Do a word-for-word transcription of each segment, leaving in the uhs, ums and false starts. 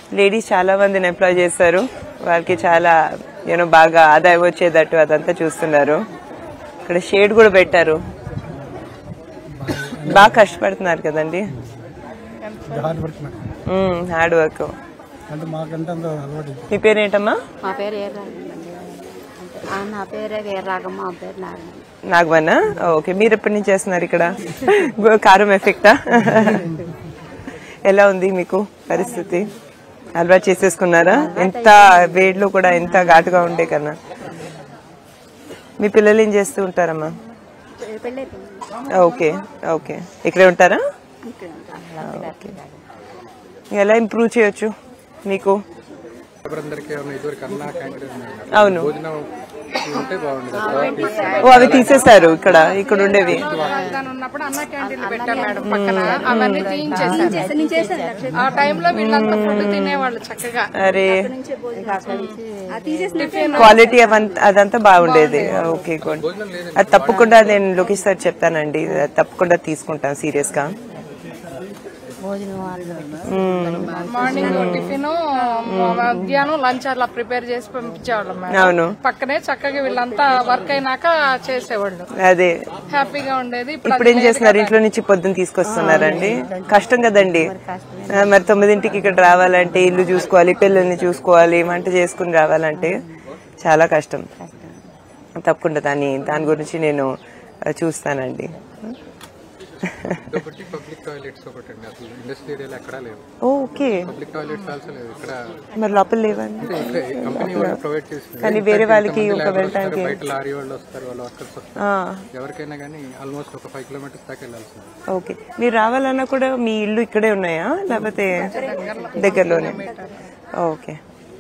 Ladies చాలా మందిని employee చేస్తారు, వాళ్ళకి చాలా యూనో బాగా ఆదాయం వచ్చేటట్టు అదంతా చూస్తున్నారు. ఇక్కడ షేడ్ కూడా పెట్టారు. బాగా కష్టపడుతున్నారు కదండి, హార్డ్ వర్క్. మీ పేరు ఏంటమ్మా? మా పేరు నా పేరే వీరరాగమ్మ, మా పేరు నాగవన్నా. ఓకే, మీరు ఎప్పటి నుంచి చేస్తున్నారు ఇక్కడ? కారం ఎఫెక్టా? ఎలా ఉంది మీకు పరిస్థితి? అలవాటు చేసేసుకున్నారా? ఎంత వేడిలో కూడా ఎంత ఘాటుగా ఉండే కన్నా. మీ పిల్లలు ఏం చేస్తూ ఉంటారమ్మా? ఓకే ఓకే, ఇక్కడే ఉంటారా? ఎలా ఇంప్రూవ్ చేయొచ్చు మీకు? అవును, ఓ అవి తీసేశారు ఇక్కడ ఇక్కడ ఉండేవి. అరే క్వాలిటీ అదంతా బాగుండేది. Okay good. అది తప్పకుండా నేను లోకేష్ సార్ చెప్తానండి, తప్పకుండా తీసుకుంటాను సీరియస్ గా. మార్నింగ్ టిఫిన్, మధ్యాహ్నం లంచ్ అలా ప్రిపేర్ చేసి పంపించేవాళ్ళం. అవును, పక్కనే చక్కగా వీళ్ళంతా వర్క్ అయినాక చేసేవాళ్ళు, అదే హ్యాపీగా ఉండేది. ఇప్పుడు ఏం చేస్తున్నారు? ఇంట్లో నుంచి పొద్దున్న తీసుకొస్తున్నారండి. కష్టం కదండి, మరి తొమ్మిదింటికి ఇక్కడ రావాలంటే ఇల్లు చూసుకోవాలి, పిల్లల్ని చూసుకోవాలి, వంట చేసుకుని రావాలంటే చాలా కష్టం. తప్పకుండా దాని దాని గురించి నేను చూస్తానండి. ఓకే, మరి లోపల లేవండి, కానీ వేరే వాళ్ళకి ఒక వెళ్ళటానికి ఓకే. మీరు రావాలన్నా కూడా మీ ఇల్లు ఇక్కడే ఉన్నాయా లేకపోతే దగ్గరలోనే? ఓకే,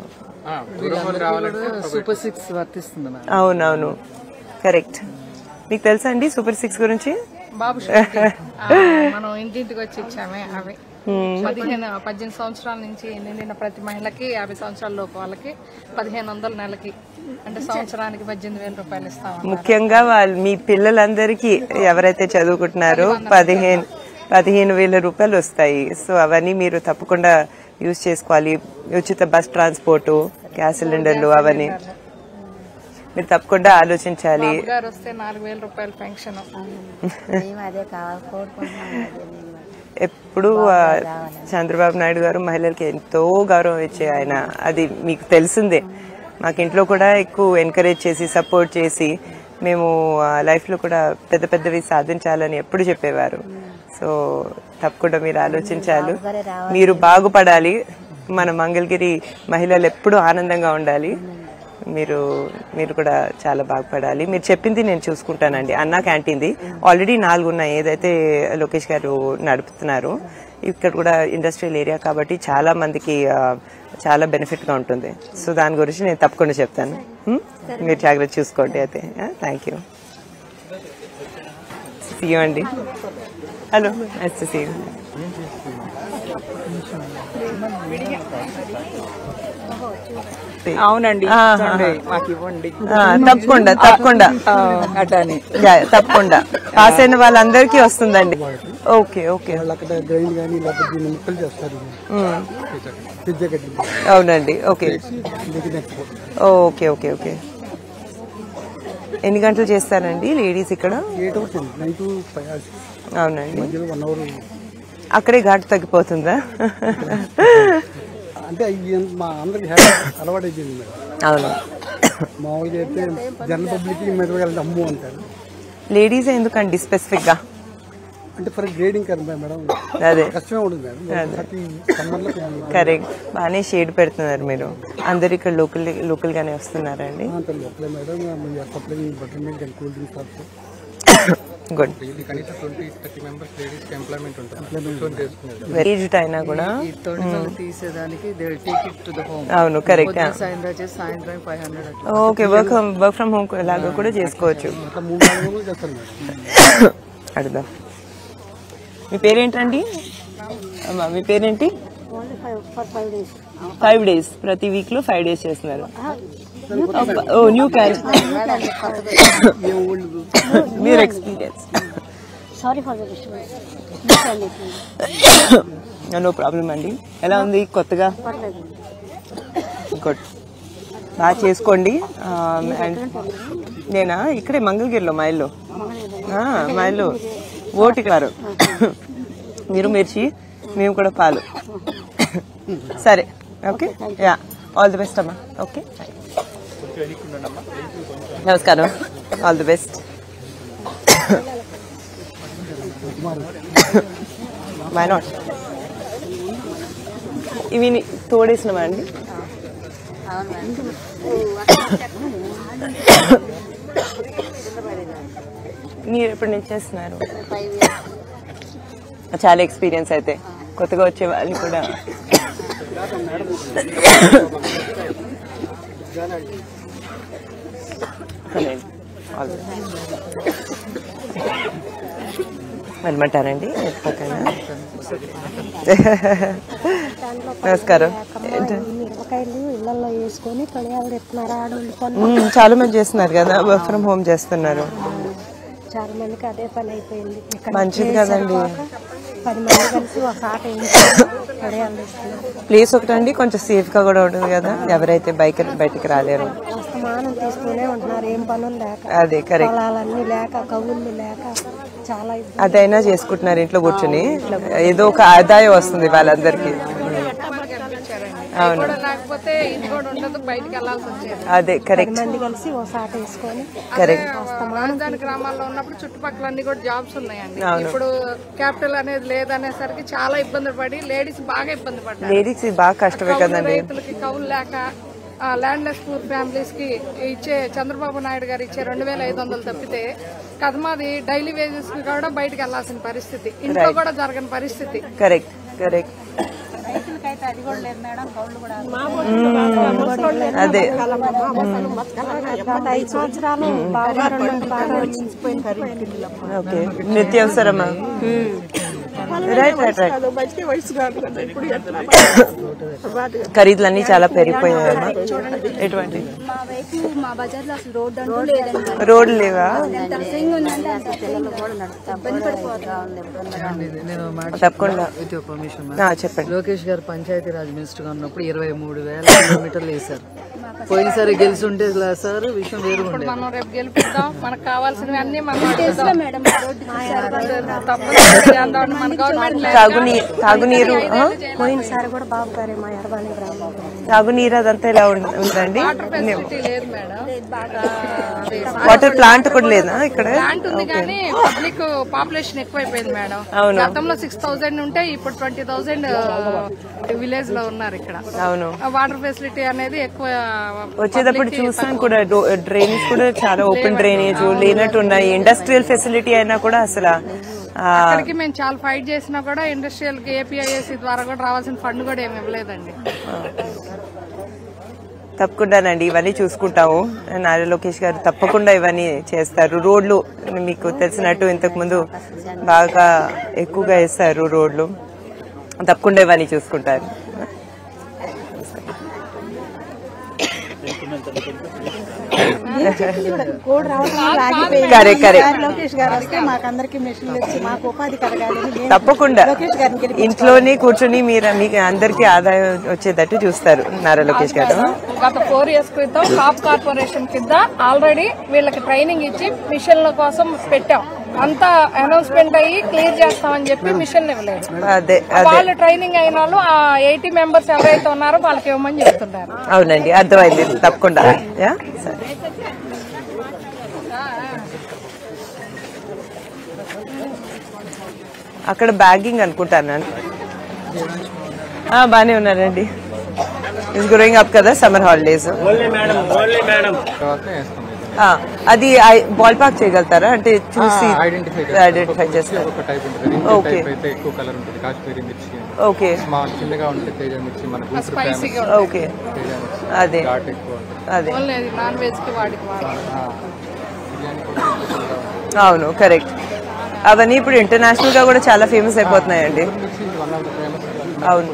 సూపర్ సిక్స్ వర్తిస్తుంది. అవునవును, కరెక్ట్. మీకు తెలుసా అండి సూపర్ సిక్స్ గురించి? బాబు మనం ఇంటింటికి వచ్చి ఇచ్చామే అవి. పదిహేను పద్దెనిమిది సంవత్సరాల నుంచి నిండిన ప్రతి మహిళకి, యాభై సంవత్సరాల లోపు వాళ్ళకి పదిహేను వందల నెలకి, అంటే సంవత్సరానికి పద్దెనిమిది వేల రూపాయలు ఇస్తాం. ముఖ్యంగా వాళ్ళు మీ పిల్లలందరికీ ఎవరైతే చదువుకుంటున్నారో పదిహేను పదిహేను వేల రూపాయలు వస్తాయి. సో అవన్నీ మీరు తప్పకుండా యూజ్ చేసుకోవాలి. ఉచిత బస్ ట్రాన్స్పోర్టు, గ్యాస్ సిలిండర్లు అవన్నీ మీరు తప్పకుండా ఆలోచించాలి. ఎప్పుడు చంద్రబాబు నాయుడు గారు మహిళలకి ఎంతో గౌరవం ఇచ్చే ఆయన, అది మీకు తెలిసిందే. మాకు ఇంట్లో కూడా ఎక్కువ ఎంకరేజ్ చేసి సపోర్ట్ చేసి మేము లైఫ్ లో కూడా పెద్ద పెద్దవి సాధించాలని ఎప్పుడు చెప్పేవారు. సో తప్పకుండా మీరు ఆలోచించాలి, మీరు బాగుపడాలి. మన మంగళగిరి మహిళలు ఎప్పుడూ ఆనందంగా ఉండాలి. మీరు మీరు కూడా చాలా బాగుపడాలి. మీరు చెప్పింది నేను చూసుకుంటానండి. అన్నా క్యాంటీన్ది ఆల్రెడీ నాలుగు ఉన్నాయి, ఏదైతే లోకేష్ గారు నడుపుతున్నారు. ఇక్కడ కూడా ఇండస్ట్రియల్ ఏరియా కాబట్టి చాలా మందికి చాలా బెనిఫిట్ గా ఉంటుంది. సో దాని గురించి నేను తప్పకుండా చెప్తాను. మీరు జాగ్రత్త చూసుకోండి. అయితే థ్యాంక్ యూ. సీ యూ అండి. Hello, nice to see you. అవునండి, మాకు ఇవ్వండి. తప్పకుండా తప్పకుండా తప్పకుండా పాస్ అయిన వాళ్ళందరికీ వస్తుందండి. ఓకే ఓకే, అవునండి. Okay okay okay okay. ఎన్ని గంటలు చేస్తారండి లేడీస్ ఇక్కడ? అవునండి, అక్కడే ఘాటు తగ్గిపోతుందా? అంటే మా అందరికి అలవాటు అయిపోయింది మేడం. అవును, మామూలుగా అయితే జనరల్ పబ్లిక్ మెదగలదు అమ్ము అంటారు. లేడీస్ ఎందుకండి స్పెసిఫిక్ గా? అంటే ఫర్ గ్రేడింగ్ కదా మేడం, అదే కష్టమే ఉంటుంది మేడం. కరెక్ట్, బాగానే షేడ్ పెడుతున్నారు మీరు. అందరు ఇక్కడ లోకల్ లోకల్ గానే వస్తున్నారండి? లోకలే madam. Butter milk and cool drinks also. Good. Aged అయినా కూడా తీసేదానికి అవును, correct. Okay, work work from home లాగా కూడా చేసుకోవచ్చు. అడుగుదాం. మీ పేరేంటండి? మీ పేరేంటి? ఫైవ్ డేస్ ప్రతి వీక్ లో ఫైవ్ డేస్ చేస్తున్నారు. ఓ న్యూ క్యాన్, మీరు experience. Sorry for the no problem అండి. ఎలా ఉంది కొత్తగా? గుడ్, బాగా చేసుకోండి. అండ్ నేనా ఇక్కడే మంగళగిరిలో మా ఇల్లు, మా ఇల్లు ఓటికారు. మీరు మిర్చి, మేము కూడా పాలు. సరే, okay, yeah, all the best అమ్మా. ఓకే, నమస్కారం, all the best. Why not? ఇవి తోడేసినవా అండి? మీరు ఎప్పటి నుంచి చేస్తున్నారు? చాలా ఎక్స్పీరియన్స్ అయితే. కొత్తగా వచ్చే వాళ్ళు కూడా వెళ్ళమంటారండి. నమస్కారం. ఇళ్లలో వేసుకొని చాలా మంది చేస్తున్నారు కదా, వర్క్ ఫ్రమ్ హోమ్ చేస్తున్నారు. చాలా మందికి అదే పని అయిపోయింది. మంచిది కదండి. పది మంది కలిసి ఒక ఆట ప్లేస్ ఒకటండి, కొంచెం సేఫ్ గా కూడా ఉంటుంది కదా, ఎవరైతే బైక్ బయటికి రాలేరు. అస్తమానం తీస్తూనే ఉంటున్నారు, ఏం పనులు లేక. అదే కరెక్ట్, పొలాలన్నీ లేక, కవుళ్ళు లేక చాలా అదైనా చేసుకుంటున్నారు ఇంట్లో కూర్చుని. ఏదో ఒక ఆదాయం వస్తుంది వాళ్ళందరికీ. అవును, అదే కరెక్ట్. మంది కలిసి ఒక ఆట వేసుకొని కరెక్ట్. రాజధాని గ్రామాల్లో ఉన్నప్పుడు చుట్టుపక్కల అన్ని కూడా జాబ్స్ ఉన్నాయండి. ఇప్పుడు క్యాపిటల్ అనేది లేదనేసరికి చాలా ఇబ్బంది పడి లేడీస్ బాగా ఇబ్బంది పడ్డారు. లేడీస్ బాగా కష్టమే కదండి. రైతులకి కౌలు లేక, ల్యాండ్ లెస్ పూర్ ఫ్యామిలీస్ కి ఇచ్చే చంద్రబాబు నాయుడు గారు ఇచ్చే రెండు వేల ఐదు వందలు తప్పితే కదమాది డైలీ వేజెస్ కి కూడా బయటకు వెళ్లాల్సిన పరిస్థితి, ఇంట్లో కూడా జరగని పరిస్థితి. Correct correct. అదే ఐదు సంవత్సరాలు బాగా ఓకే, నిత్యావసరమా? Right right right. ఖరీదులన్నీ చాలా పెరిగిపోయాయమ్మా. ఎటువంటి రోడ్లు లేవా? తప్పకుండా చెప్పండి. లోకేష్ గారు పంచాయతీ రాజ్ మినిస్టర్ గా ఉన్నప్పుడు ఇరవై మూడు వేల కిలోమీటర్లు వేశారు. పోయినసారి గెలిచి ఉంటే సార్ విషయం వేరు ఉండే. మనం రేపు గెలిపిద్దాం, మనకు కావాల్సినవి అన్ని తాగునీరు, పోయినసారి కూడా బాబు గారే మా ఎర్రబాణి గ్రామం తాగునీరు అదంతా ఎలా ఉందండి? లేదు మేడం, వాటర్ ప్లాంట్ కూడా లేదా ఇక్కడ? ప్లాంట్ ఉంది కానీ పబ్లిక్ పాపులేషన్ ఎక్కువైపోయింది మేడం. గతంలో సిక్స్ థౌసండ్ ఉంటే ఇప్పుడు ట్వంటీ థౌసండ్ విలేజ్ లో ఉన్నారు ఇక్కడ. అవును, వాటర్ ఫెసిలిటీ అనేది ఎక్కువ. వచ్చేటప్పుడు చూసాం కూడా, డ్రైనేజ్ కూడా చాలా ఓపెన్ డ్రైనేజ్ లేనట్టు ఉన్నాయి. ఇండస్ట్రియల్ ఫెసిలిటీ అయినా కూడా అసలు అక్కడికి మేము చాలా ఫైట్ చేసినా కూడా ఇండస్ట్రియల్ కి ఏపీఐఎస్సీ ద్వారా కూడా రావాల్సిన ఫండ్ కూడా ఏమి ఇవ్వలేదండి. తప్పకుండానండి, ఇవన్నీ చూసుకుంటాము. నారా లోకేష్ గారు తప్పకుండా ఇవన్నీ చేస్తారు. రోడ్లు మీకు తెలిసినట్టు ఇంతకు ముందు బాగా ఎక్కువగా వేస్తారు రోడ్లు, తప్పకుండా ఇవన్నీ చూసుకుంటారు. తప్పకుండా ఇంట్లోనే కూర్చొని మీరు మీకు అందరికీ ఆదాయం వచ్చేటట్టు చూస్తారు నారా లోకేష్ గారు. గత ఫోర్ ఇయర్స్ క్రితం కాప్ కార్పొరేషన్ కింద ఆల్రెడీ వీళ్ళకి ట్రైనింగ్ ఇచ్చి మిషన్ల కోసం పెట్టాం. అంతా అనౌన్స్మెంట్ అయ్యి క్లియర్ చేస్తామని చెప్పి మిషన్ ఇవ్వలేదు. వాళ్ళు ట్రైనింగ్ అయిన వాళ్ళు ఆ ఎయిటీ మెంబర్స్ ఎవరైతే ఉన్నారో వాళ్ళకి ఇవ్వమని చెప్తున్నారు. అవునండి, అర్థమైంది. తప్పకుండా అక్కడ బ్యాగింగ్ అనుకుంటాను. బానే ఉన్నారండి. ఇస్ గ్రోయింగ్ అప్ కదా సమ్మర్ హాలిడేస్. అది బాల్ పార్క్ చేయగలుగుతారా? అంటే చూసి ఐడెంటిఫై చేస్తారు. ఓకే ఓకే ఓకే, అదే అదే అవును కరెక్ట్. అవన్నీ ఇప్పుడు ఇంటర్నేషనల్ గా కూడా చాలా ఫేమస్ అయిపోతున్నాయండి. అవును,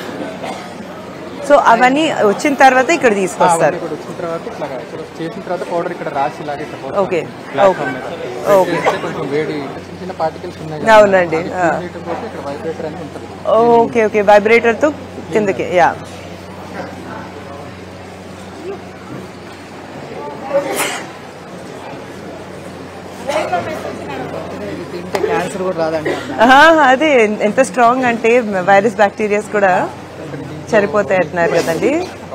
సో అవన్నీ వచ్చిన తర్వాత ఇక్కడ తీసుకొస్తారు. ఓకే ఓకే కొంచెం వేడి చిన్న పార్టికల్స్ ఉన్నాయి. అవునండి. ఇక్కడ వైబ్రేటర్ అని ఉంటుంది. ఓకే ఓకే వైబ్రేటర్ తో కిందకి. యా తింటే క్యాన్సర్ కూడా రాదండి. అదే ఎంత స్ట్రాంగ్ అంటే వైరస్ బ్యాక్టీరియాస్ కూడా చనిపోతాయి అంటున్నారు కదండి.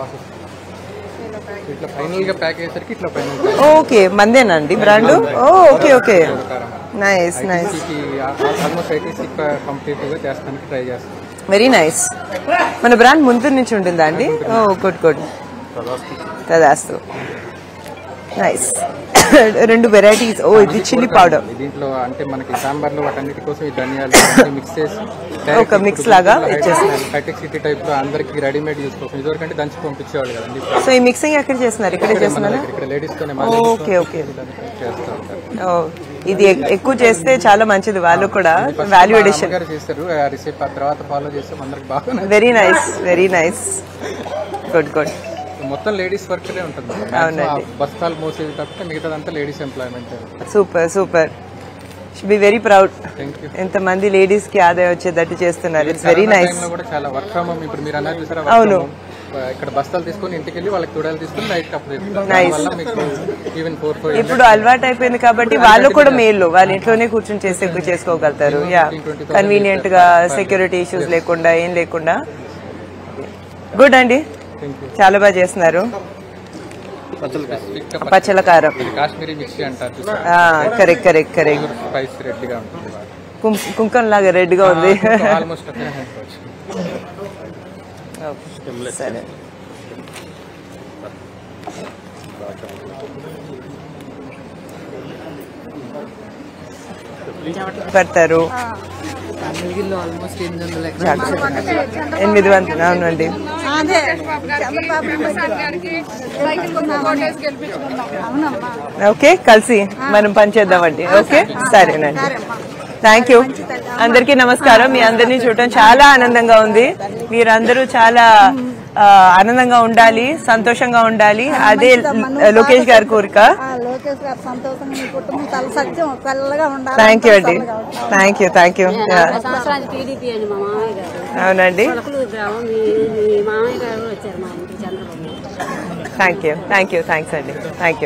ఇట్లా ఫైనల్ గా ప్యాక్ అయ్యేసరికి ఇట్లా ఫైనల్. ఓకే మందేనండి brand. Okay okay nice nice. Almost eighty complete గా చేస్తానికి ట్రై చేస్తాం. Very nice. మన బ్రాండ్ ముందు నుంచి ఉంటుందా అండి? ఓ గుడ్ గుడ్ తదాస్తు. నైస్. రెండు వెరైటీస్. ఓ ఇది చిల్లీ పౌడర్. దీంట్లో అంటే మనకి సాంబార్ లో వాటన్నిటి కోసం ఈ ధనియాలు మిక్స్ చేసి ఒక మిక్స్ లాగా ఇచ్చేస్తున్నారు. హైటెక్ సిటీ టైప్ లో అందరికి రెడీమేడ్ యూస్ కోసం ఇదివరకు అంటే దంచి పంపించేవాళ్ళు కదండి. సో ఈ మిక్సింగ్ ఎక్కడ చేస్తున్నారు? ఇక్కడే చేస్తున్నారు. ఇక్కడ లేడీస్ తోనే ఓకే ఓకే చేస్తూ ఉంటారు. ఇది ఎక్కువ చేస్తే చాలా మంచిది. వాళ్ళు కూడా వాల్యూ ఎడిషన్ చేస్తారు. రిసిప్ తర్వాత ఫాలో చేస్తే అందరికి బాగా. Very nice very nice. Good good. మొత్తం లేడీస్ వర్క్ ఉంటుంది. అవునండి. బస్తాలు మోసేది తప్పితే మిగతాదంతా ladies employment. Super super. Should be very proud. Thank you. ఎంత మంది లేడీస్ కి ఆదాయం వచ్చేటట్టు చేస్తున్నారు. It's very nice. కూడా చాలా వర్క్ ఫ్రమ్ హోమ్. ఇప్పుడు మీరు అన్నారు చూసారా? అవును. ఇక్కడ బస్తాలు తీసుకొని ఇంటికి వెళ్ళి వాళ్ళకి తుడాలు తీసుకుని నైట్ అప్పుడు నైస్. ఈవెన్ ఫోర్ ఫోర్ ఇప్పుడు అలవాటు అయిపోయింది కాబట్టి వాళ్ళు కూడా మేలు. వాళ్ళు ఇంట్లోనే కూర్చొని చేసి ఎక్కువ చేసుకోగలుగుతారు. యా కన్వీనియంట్ గా సెక్యూరిటీ ఇష్యూస్ లేకుండా ఏం లేకుండా. గుడ్ అండి. చాలా బాగా చేస్తున్నారు. పచ్చల కారం కాశ్మీరీ మిర్చి అంటారు. Correct correct correct. Spice red గా ఉంటుంది. కుంకం లాగా రెడ్ గా ఉంది. ఆల్మోస్ట్ సరే పెడతారు. ఆల్మోస్ట్ ఎనిమిది వందల ఎనిమిది వందలు. అవునండి. ఓకే కలిసి మనం పనిచేద్దామండి. ఓకే సరేనండి. Thank you. అందరికీ నమస్కారం. మీ అందరినీ చూడటం చాలా ఆనందంగా ఉంది. మీరందరూ చాలా ఆనందంగా ఉండాలి, సంతోషంగా ఉండాలి. అదే లోకేష్ గారి కోరిక. థ్యాంక్ యూ అండి. Thank you thank you. అవునండి. Thank you thank you thanks అండి. Thank you.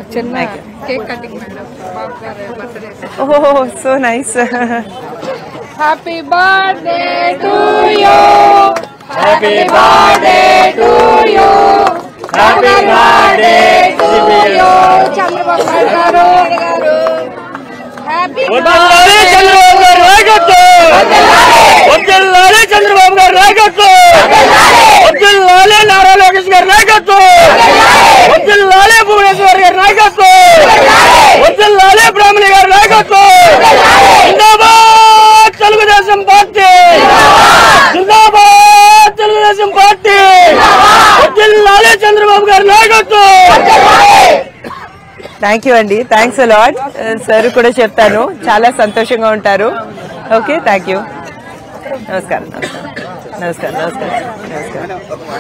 ఓహో so nice. Happy birthday to you. Happy birthday to you. Happy birthday to you Chandrababu Naidu garu. Happy birthday Chandrababu గారు నాయకత్వం. వద్దెల్లాలి చంద్రబాబు గారు నాయకత్వం. వద్దెల్లాలి నారా లోకేష్ గారి నాయకత్వం. వద్దెల్లాలి భువనేశ్వర్ గారి నాయకత్వం. వద్దెల్లాలి బ్రాహ్మణి గారి నాయకత్వం. జిందాబాద్ తెలుగుదేశం పార్టీ. జిందాబాద్ తెలుగుదేశం పార్టీ. వద్దెల్లాలి చంద్రబాబు గారి నాయకత్వం. థ్యాంక్ యూ అండి. Thanks a lot. సార్ కూడా చెప్తాను, చాలా సంతోషంగా ఉంటారు. Okay thank you. నమస్కారం నమస్కారం నమస్కారం నమస్కారం.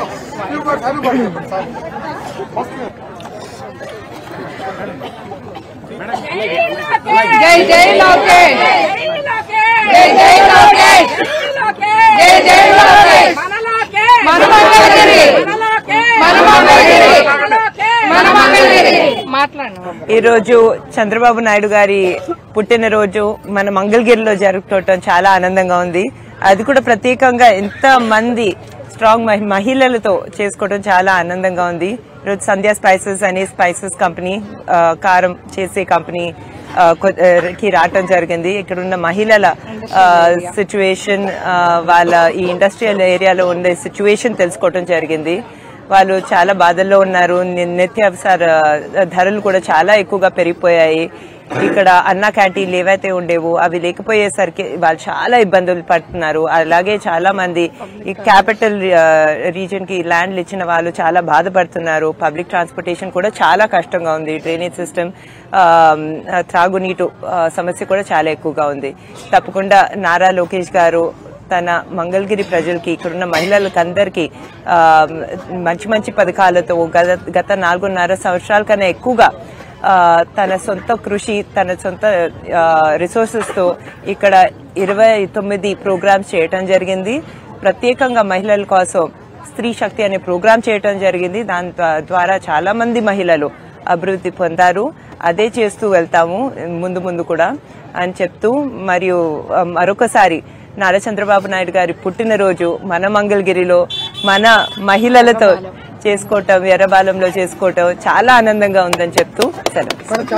జై జై లోకేష్. జై జై లోకేష్. జై జై లోకేష్. మన మంగళగిరి. మన మంగళగిరి. మన మంగళగిరి. మాట్లాడు. ఈ రోజు చంద్రబాబు నాయుడు గారి పుట్టినరోజు మన మంగళగిరిలో జరుపుకోవటం చాలా ఆనందంగా ఉంది. అది కూడా ప్రత్యేకంగా ఎంత మంది స్ట్రాంగ్ మహిళలతో చేసుకోవడం చాలా ఆనందంగా ఉంది. ఈరోజు సంధ్యా స్పైసెస్ అనే స్పైసెస్ కంపెనీ, కారం చేసే కంపెనీ కి రావటం జరిగింది. ఇక్కడ ఉన్న మహిళల సిచ్యువేషన్, వాళ్ళ ఈ ఇండస్ట్రియల్ ఏరియాలో ఉండే సిచ్యువేషన్ తెలుసుకోవటం జరిగింది. వాళ్ళు చాలా బాధల్లో ఉన్నారు. నిత్యావసర ధరలు కూడా చాలా ఎక్కువగా పెరిగిపోయాయి. ఇక్కడ అన్నా క్యాంటీన్లు ఏవైతే ఉండేవో అవి లేకపోయేసరికి వాళ్ళు చాలా ఇబ్బందులు పడుతున్నారు. అలాగే చాలా మంది ఈ క్యాపిటల్ రీజన్ కి ల్యాండ్లు ఇచ్చిన వాళ్ళు చాలా బాధపడుతున్నారు. పబ్లిక్ ట్రాన్స్పోర్టేషన్ కూడా చాలా కష్టంగా ఉంది. డ్రైనేజ్ సిస్టమ్, త్రాగునీటు సమస్య కూడా చాలా ఎక్కువగా ఉంది. తప్పకుండా నారా లోకేష్ గారు తన మంగళగిరి ప్రజలకి, ఇక్కడున్న మహిళలకు అందరికీ మంచి మంచి పథకాలతో గత గత నాలుగున్నర సంవత్సరాల కన్నా ఎక్కువగా తన సొంత కృషి తన సొంత రిసోర్సెస్తో ఇక్కడ ఇరవై తొమ్మిది ప్రోగ్రామ్స్ చేయటం జరిగింది. ప్రత్యేకంగా మహిళల కోసం స్త్రీ శక్తి అనే ప్రోగ్రామ్ చేయటం జరిగింది. దాని ద్వారా చాలా మంది మహిళలు అభివృద్ధి పొందారు. అదే చేస్తూ వెళ్తాము ముందు ముందు కూడా అని చెప్తూ, మరియు మరొకసారి నారా చంద్రబాబు నాయుడు గారి పుట్టినరోజు మన మంగళగిరిలో మన మహిళలతో చేసుకోవటం, ఎర్రబాలంలో చేసుకోవటం చాలా ఆనందంగా ఉందని చెప్తూ సెలవు.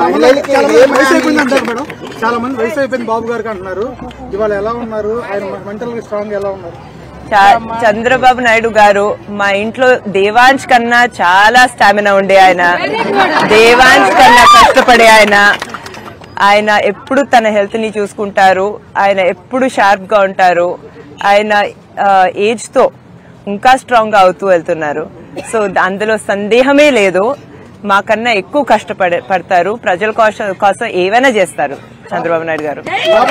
చాలా మంది వయసు అయిపోయింది బాబు గారికి అంటున్నారు. ఇవాళ ఎలా ఉన్నారు? ఆయన మెంటల్ స్ట్రాంగ్ ఎలా ఉన్నారు? చంద్రబాబు నాయుడు గారు మా ఇంట్లో దేవాంశ్ కన్నా చాలా స్టామినా ఉండే ఆయన, దేవాంశ్ కన్నా కష్టపడే ఆయన. ఆయన ఎప్పుడు తన హెల్త్ ని చూసుకుంటారు. ఆయన ఎప్పుడు షార్ప్ గా ఉంటారు. ఆయన ఏజ్ తో ఇంకా స్ట్రాంగ్ గా అవుతూ వెళ్తున్నారు. సో అందులో సందేహమే లేదు. మాకన్నా ఎక్కువ కష్టపడే పడతారు. ప్రజల కోసం ఏవైనా చేస్తారు చంద్రబాబు నాయుడు గారు.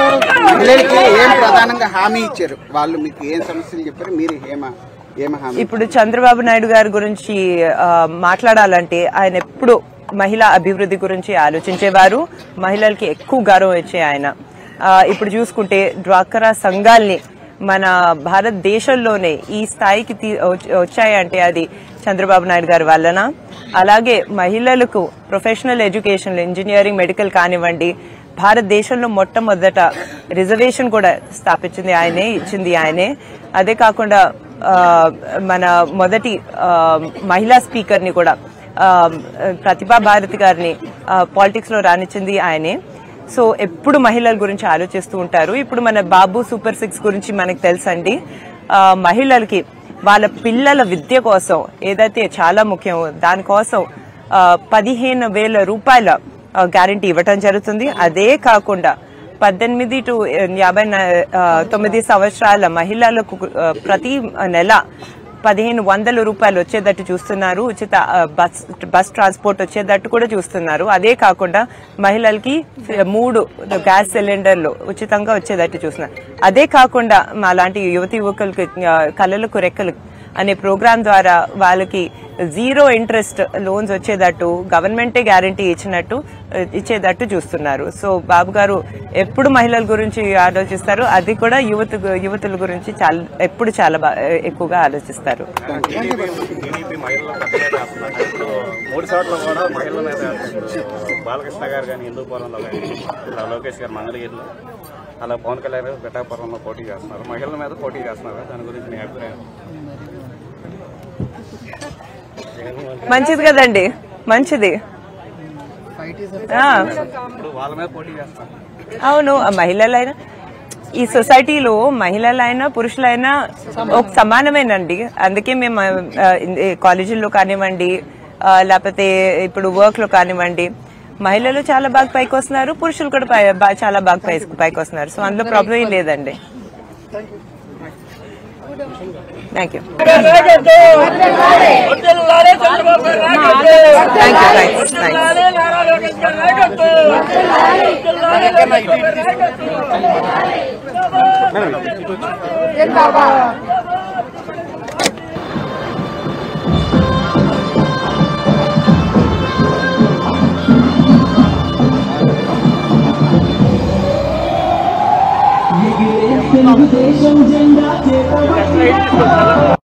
ప్రధానంగా హామీ ఇచ్చారు వాళ్ళు, మీకు ఏం సమస్యలు చెప్పారు, మీరు ఇప్పుడు చంద్రబాబు నాయుడు గారి గురించి మాట్లాడాలంటే ఆయన ఎప్పుడు మహిళా అభివృద్ధి గురించి ఆలోచించేవారు. మహిళలకి ఎక్కువ గౌరవం ఇచ్చే ఆయన. ఇప్పుడు చూసుకుంటే డ్వాక్రా సంఘాల్ని మన భారతదేశంలోనే ఈ స్థాయికి వచ్చాయంటే అది చంద్రబాబు నాయుడు గారి వలన. అలాగే మహిళలకు ప్రొఫెషనల్ ఎడ్యుకేషన్, ఇంజనీరింగ్, మెడికల్ కానివ్వండి, భారతదేశంలో మొట్టమొదట రిజర్వేషన్ కూడా స్థాపించింది ఆయనే, ఇచ్చింది ఆయనే. అదే కాకుండా మన మొదటి మహిళా స్పీకర్ ని కూడా ప్రతిభా భారతి గారిని పాలిటిక్స్ లో రానిచ్చింది ఆయనే. సో ఎప్పుడు మహిళల గురించి ఆలోచిస్తూ ఉంటారు. ఇప్పుడు మన బాబు సూపర్ సిక్స్ గురించి మనకు తెలుసండి. మహిళలకి వాళ్ళ పిల్లల విద్య కోసం ఏదైతే చాలా ముఖ్యం, దానికోసం పదిహేను వేల రూపాయల గ్యారంటీ ఇవ్వటం జరుగుతుంది. అదే కాకుండా పద్దెనిమిది టు యాభై తొమ్మిది సంవత్సరాల మహిళలకు ప్రతి నెల పదిహేను వందల రూపాయలు వచ్చేటట్టు చూస్తున్నారు. ఉచిత బస్ బస్ ట్రాన్స్పోర్ట్ వచ్చేటట్టు కూడా చూస్తున్నారు. అదే కాకుండా మహిళలకి మూడు గ్యాస్ సిలిండర్లు ఉచితంగా వచ్చేటట్టు చూస్తున్నారు. అదే కాకుండా మా లాంటి యువతి యువకులకి కళలకు రెక్కలు అనే ప్రోగ్రాం ద్వారా వాళ్ళకి జీరో ఇంట్రెస్ట్ లోన్స్ వచ్చేటట్టు గవర్నమెంటే గ్యారంటీ ఇచ్చినట్టు ఇచ్చేటట్టు చూస్తున్నారు. సో బాబు గారు ఎప్పుడు మహిళల గురించి ఆలోచిస్తారు. అది కూడా యువత యువతుల గురించి చాలా ఎప్పుడు చాలా ఎక్కువగా ఆలోచిస్తారు. మూడు చోట్ల కూడా మహిళల మీద బాలకృష్ణ గారు కానీ హిందూపురంలో కానీ లోకేష్ గారు మంగళగిరిలో, అలా పవన్ కళ్యాణ్ గారు పిఠాపురంలో పోటీ చేస్తున్నారు. మహిళల మీద పోటీ చేస్తున్నారు. దాని గురించి మీ అభిప్రాయం? మంచిది కదండి, మంచిది. అవును, మహిళలైనా ఈ సొసైటీలో మహిళలైనా పురుషులైనా ఒక సమానమేనండి. అందుకే మేము కాలేజీల్లో కానివ్వండి, లేకపోతే ఇప్పుడు వర్క్ లో కానివ్వండి, మహిళలు చాలా బాగా పైకి వస్తున్నారు, పురుషులు కూడా చాలా బాగా పైకి వస్తున్నారు. సో అందులో ప్రాబ్లం ఏం లేదండి. Thank you thank you thanks. Telugu Desam జెండా